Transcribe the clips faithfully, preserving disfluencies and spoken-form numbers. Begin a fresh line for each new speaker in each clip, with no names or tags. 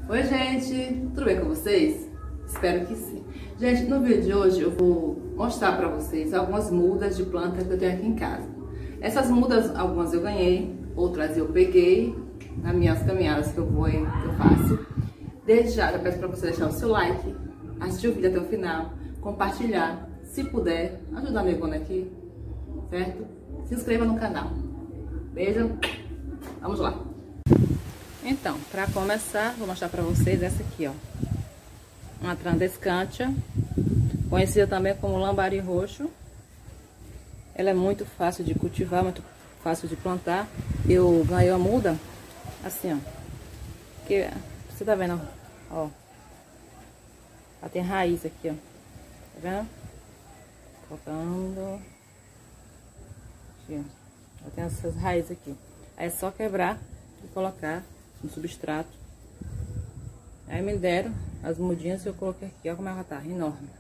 Oi gente, tudo bem com vocês? Espero que sim. Gente, no vídeo de hoje eu vou mostrar para vocês algumas mudas de planta que eu tenho aqui em casa. Essas mudas, algumas eu ganhei, outras eu peguei nas minhas caminhadas que eu vou, que eu faço. Desde já eu peço para você deixar o seu like, assistir o vídeo até o final, compartilhar, se puder, ajudar a amigona aqui, certo? Se inscreva no canal. Beijo, vamos lá. Então, para começar, vou mostrar para vocês essa aqui, ó. Uma Transdescantia, conhecida também como lambari roxo. Ela é muito fácil de cultivar, muito fácil de plantar. Eu ganhei a muda assim, ó. Que você tá vendo, ó. Ela tem raiz aqui, ó. Tá vendo? Colocando. Aqui, ó. Ela tem essas raízes aqui. Aí é só quebrar e colocar no substrato. Aí me deram as mudinhas que eu coloquei aqui. Olha como ela tá, enorme.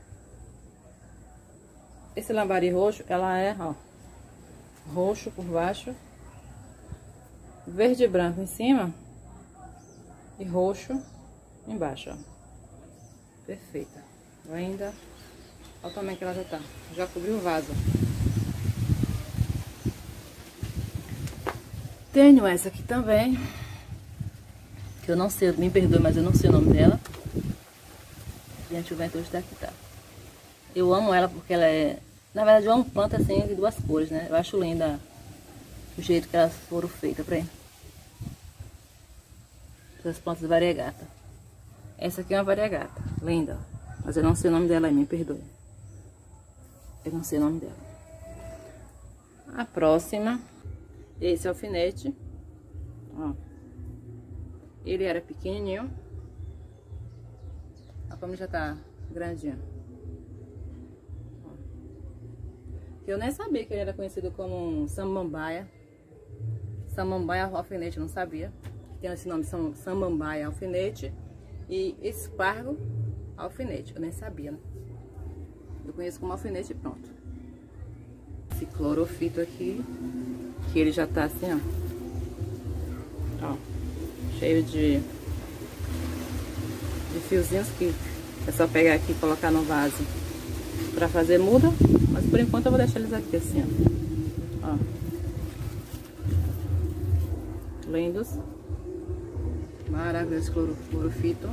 Esse lambari roxo, ela é, ó, roxo por baixo, verde e branco em cima e roxo embaixo, ó. Perfeita. Ainda, olha o tamanho que ela já tá. Já cobriu o vaso. Tenho essa aqui também, que eu não sei, me perdoe, mas eu não sei o nome dela. Gente, o vento hoje tá aqui, tá? Eu amo ela porque ela é... Na verdade, eu amo planta assim de duas cores, né? Eu acho linda o jeito que elas foram feitas, pra aí. Essas plantas variegata. Essa aqui é uma variegata, linda. Mas eu não sei o nome dela, me perdoe. Eu não sei o nome dela. A próxima, esse alfinete, ó. Ele era pequenininho. Olha como já tá grandinho. Eu nem sabia que ele era conhecido como um samambaia. Samambaia alfinete, não sabia. Tem esse nome, samambaia alfinete. E espargo alfinete, eu nem sabia, né? Eu conheço como alfinete e pronto. Esse clorofito aqui, que ele já tá assim, ó. Ó, cheio de, de fiozinhos que é só pegar aqui e colocar no vaso pra fazer muda. Mas por enquanto eu vou deixar eles aqui assim, ó. Ó. Lindos. Maravilhoso clorofito.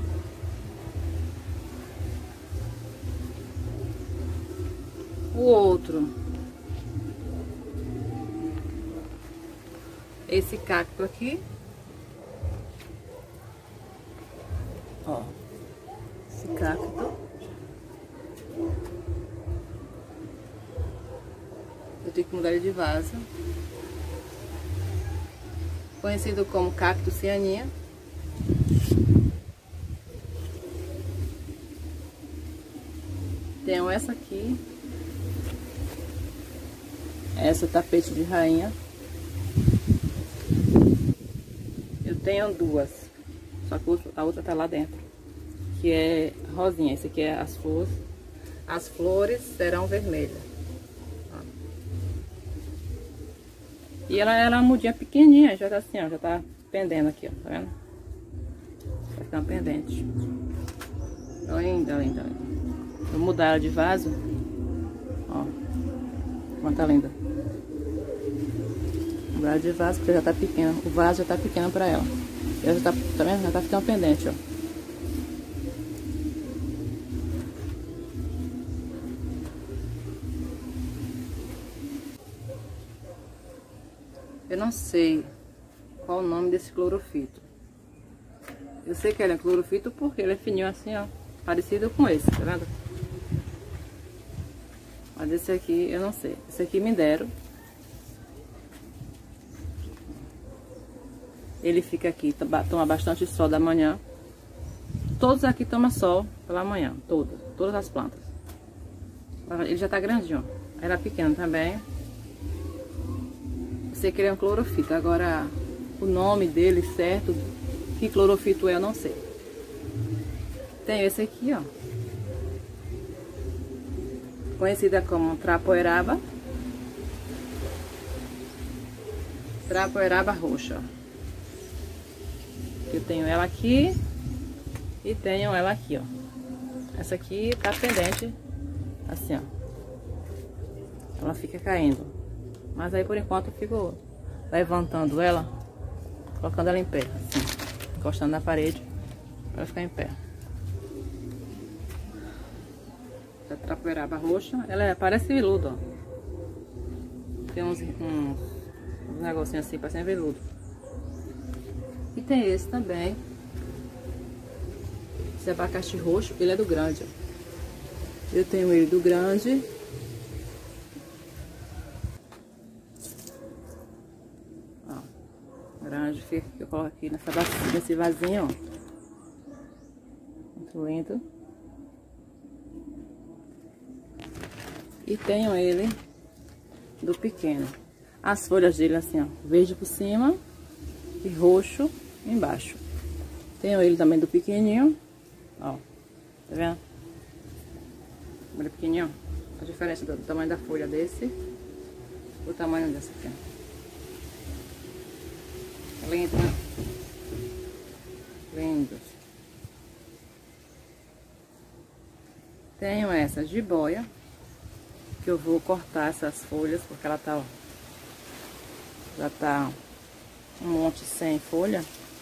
O outro. Esse cacto aqui. Ó. Esse cacto. Eu tenho que mudar ele de vaso. Conhecido como cacto cianinha. Tenho essa aqui. Essa tapete de rainha. Eu tenho duas. Só que a outra tá lá dentro. Que é rosinha. Esse aqui é as flores. As flores serão vermelhas. E ela era uma mudinha pequenininha, já tá assim, ó, já tá pendendo aqui, ó, tá vendo? Vai ficar pendente. Linda, linda, linda. Vou mudar ela de vaso. Ó, como tá linda. Mudar ela de vaso, porque já tá pequena. O vaso já tá pequeno pra ela. Ela já tá, tá vendo? Já tá ficando pendente, ó. Eu não sei qual o nome desse clorofito. Eu sei que ele é clorofito porque ele é fininho assim, ó. Parecido com esse, tá vendo? Mas esse aqui eu não sei. Esse aqui me deram. Ele fica aqui, toma bastante sol da manhã. Todos aqui tomam sol pela manhã, todas, todas as plantas. Ele já tá grandinho, ó. Era pequeno também. Sei que ele é um clorofito, agora o nome dele certo, que clorofito é, eu não sei. Tem esse aqui, ó. Conhecida como trapoeraba. Trapoeraba roxa. Eu tenho ela aqui E tenho ela aqui, ó. Essa aqui tá pendente, assim, ó. Ela fica caindo. Mas aí, por enquanto, eu fico levantando ela, colocando ela em pé, assim, encostando na parede, pra ela ficar em pé. A trapoeraba roxa, ela é, parece veludo, ó. Tem uns, uns, uns negocinhos assim, parecendo veludo. E tem esse também. Esse abacaxi roxo, ele é do grande, ó. Eu tenho ele do grande. Ó, grande, que eu coloco aqui nessa bacia, nesse vasinho, ó. Muito lindo. E tenho ele do pequeno. As folhas dele assim, ó, verde por cima e roxo embaixo. Tenho ele também do pequenininho, ó, tá vendo? Olha pequenininho, a diferença do tamanho da folha desse, o tamanho dessa aqui. Tá lindo, né? Lindo. Tenho essa jiboia, que eu vou cortar essas folhas, porque ela tá, ó, já tá um monte sem folha.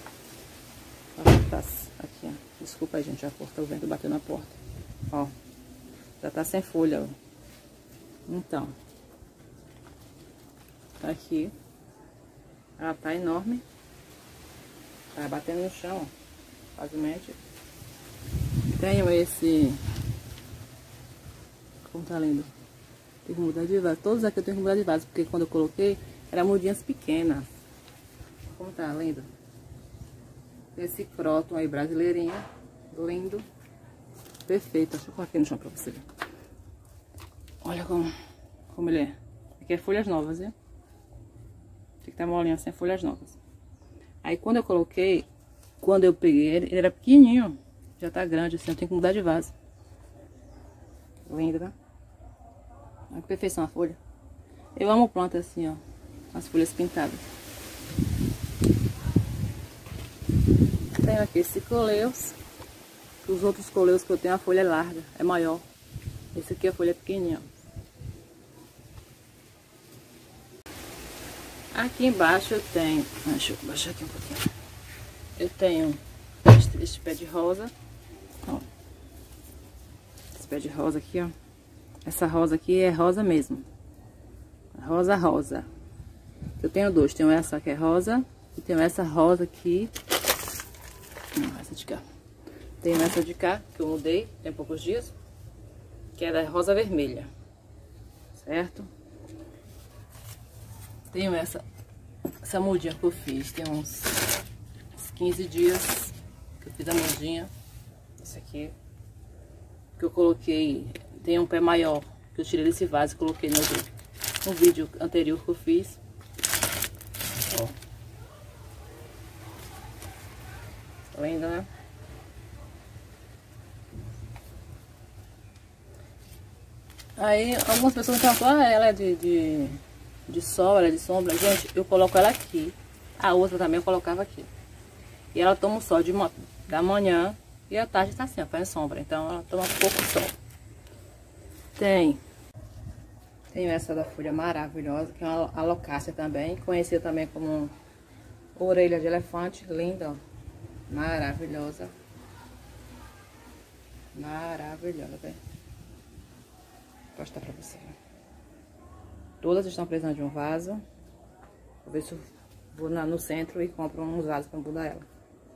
Tá aqui, ó. Desculpa aí, gente, a porta, o vento bateu na porta. Ó, já tá sem folha, ó. Então, tá aqui. Ela tá enorme. Tá batendo no chão, ó, facilmente. Tenho esse... Como tá lindo. Tem que mudar de vaso. Todos aqui eu tenho que mudar de vaso, porque quando eu coloquei, eram mudinhas pequenas. Como tá lindo. Esse croton aí, brasileirinho. Lindo. Perfeito. Deixa eu colocar aqui no chão pra você ver. Olha como, como ele é. Aqui é folhas novas, viu? Tem que estar molinho assim, folhas novas. Aí quando eu coloquei, quando eu peguei ele, ele era pequenininho. Já tá grande assim, eu tenho que mudar de vaso. Lindo, né? Olha que perfeição a folha. Eu amo planta assim, ó. As folhas pintadas. Tenho aqui esse coleus. Os outros coleus que eu tenho, a folha é larga, é maior. Esse aqui a folha é pequenininha. Aqui embaixo eu tenho... Deixa eu baixar aqui um pouquinho. Eu tenho este, este pé de rosa. Ó. Esse pé de rosa aqui, ó. Essa rosa aqui é rosa mesmo. Rosa, rosa. Eu tenho dois. Tenho essa que é rosa. E tenho essa rosa aqui. Não, essa de cá. Tenho essa de cá, que eu mudei tem poucos dias. Que é da rosa vermelha. Certo? Tenho essa, essa mudinha que eu fiz. Tem uns, uns quinze dias que eu fiz a mudinha. Esse aqui. Que eu coloquei... Tem um pé maior, que eu tirei desse vaso e coloquei no, no vídeo anterior que eu fiz. Ó. Tá lindo, né? Aí, algumas pessoas falam, ah, ela é de, de, de sol, ela é de sombra. Gente, eu coloco ela aqui. A outra também eu colocava aqui. E ela toma o sol de, da manhã e à tarde tá assim, ó, faz sombra. Então, ela toma pouco sol. Tem, tenho essa da folha maravilhosa, que é uma alocácia também, conhecida também como orelha de elefante, linda, ó, maravilhosa, maravilhosa, vou mostrar pra você. Todas estão precisando de um vaso, vou ver se eu vou na, no centro e compro uns vasos pra mudar ela.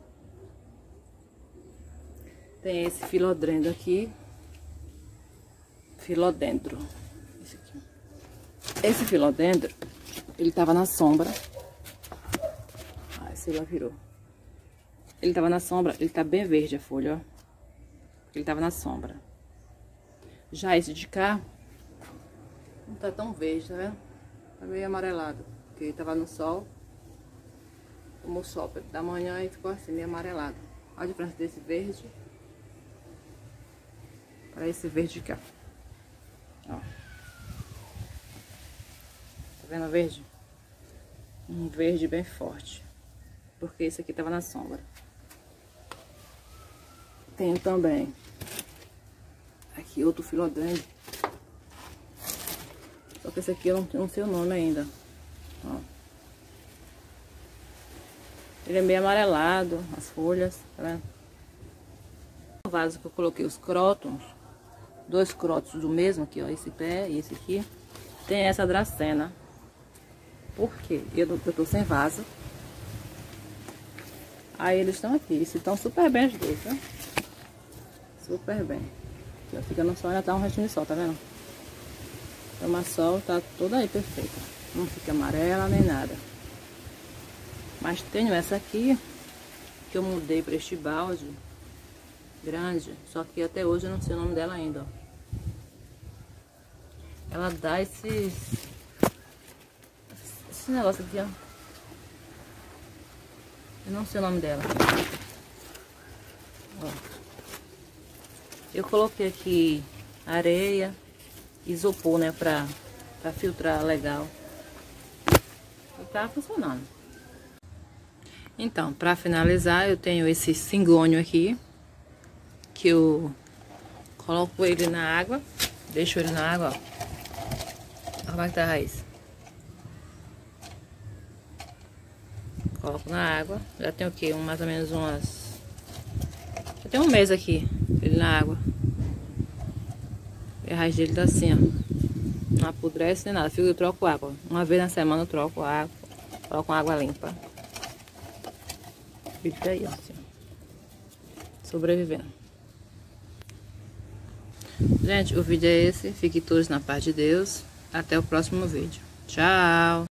Tem esse filodendro aqui. Filodendro. Esse aqui. Esse filodendro, ele tava na sombra. Ah, esse lá virou. Ele tava na sombra, ele tá bem verde a folha, ó. Ele tava na sombra. Já esse de cá, não tá tão verde, tá vendo? Tá meio amarelado, porque ele tava no sol. Tomou sol da manhã e ficou assim, meio amarelado. Olha a diferença desse verde para esse verde de cá. Ó. Tá vendo o verde? Um verde bem forte. Porque esse aqui tava na sombra. tenho também aqui outro filodendro. Só que esse aqui eu não, não sei o nome ainda. Ó. Ele é meio amarelado, as folhas, tá vendo? No vaso que eu coloquei os crótons, dois crótons do mesmo aqui, ó, esse pé e esse aqui, tem essa dracena. Por quê? Eu, eu tô sem vaso. Aí eles estão aqui, eles estão super bem os dois, né? Super bem. Aqui, ó, fica no sol, ainda tá um restinho de sol, tá vendo? Toma sol, tá toda aí perfeita. Não fica amarela nem nada. Mas tenho essa aqui, que eu mudei para este balde grande, só que até hoje eu não sei o nome dela ainda, ó. Ela dá esses... Esse negócio aqui, ó. Eu não sei o nome dela. Ó. Eu coloquei aqui areia, isopor, né, pra, pra filtrar legal. E tá funcionando. Então, pra finalizar, eu tenho esse cingônio aqui, que eu coloco ele na água, deixo ele na água, ó. Olha como é que tá a raiz. Coloco na água, já tem o que? Um, mais ou menos umas... Já tem um mês aqui, ele na água. E a raiz dele tá assim, ó. Não apodrece nem nada, eu troco água. Uma vez na semana eu troco água, coloco água limpa. Fica aí, ó, assim, sobrevivendo. Gente, o vídeo é esse. Fiquem todos na paz de Deus. Até o próximo vídeo. Tchau!